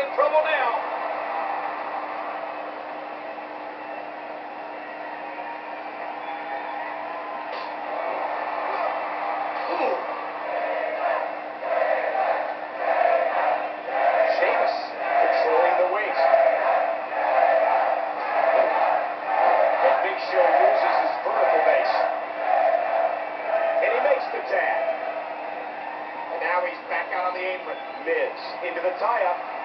in trouble now. Sheamus controlling the waist. And Big Show uses his vertical base. And he makes the tag. And now he's back out on the apron. Miz into the tie-up.